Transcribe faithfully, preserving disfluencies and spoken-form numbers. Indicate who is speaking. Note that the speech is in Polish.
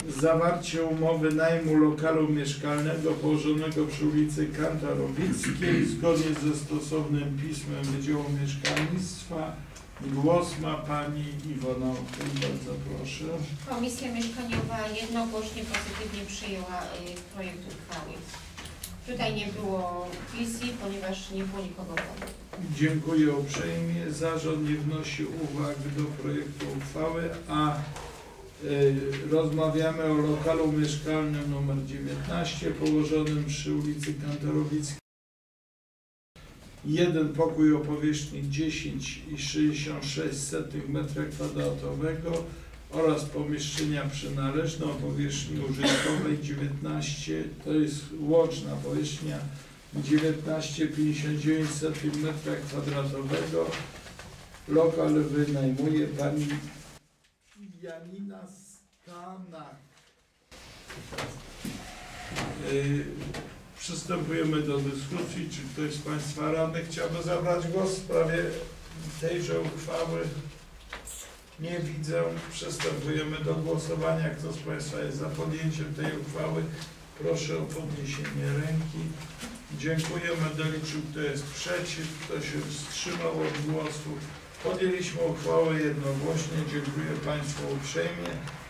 Speaker 1: zawarcie umowy najmu lokalu mieszkalnego położonego przy ulicy Kantorowickiej zgodnie ze stosownym pismem Wydziału Mieszkalnictwa. Głos ma pani Iwona Otyl, bardzo proszę.
Speaker 2: Komisja Mieszkaniowa jednogłośnie pozytywnie przyjęła y, projekt uchwały. Tutaj nie było wizji, ponieważ nie było nikogo wobec.
Speaker 1: Dziękuję uprzejmie. Zarząd nie wnosi uwag do projektu uchwały, a y, rozmawiamy o lokalu mieszkalnym numer dziewiętnaście położonym przy ulicy Kantorowickiej. Jeden pokój o powierzchni dziesięć i sześćdziesiąt sześć sotych metra kwadratowego oraz pomieszczenia przynależne o powierzchni użytkowej dziewiętnaście, to jest łączna powierzchnia dziewiętnaście i pięćdziesiąt dziewięć sotych metra kwadratowego. Lokal wynajmuje pani Janina Stanak. Yy, Przystępujemy do dyskusji. Czy ktoś z Państwa radnych chciałby zabrać głos w sprawie tejże uchwały? Nie widzę. Przystępujemy do głosowania. Kto z Państwa jest za podjęciem tej uchwały? Proszę o podniesienie ręki. Dziękuję. Będę liczył, kto jest przeciw, kto się wstrzymał od głosu. Podjęliśmy uchwałę jednogłośnie. Dziękuję Państwu uprzejmie.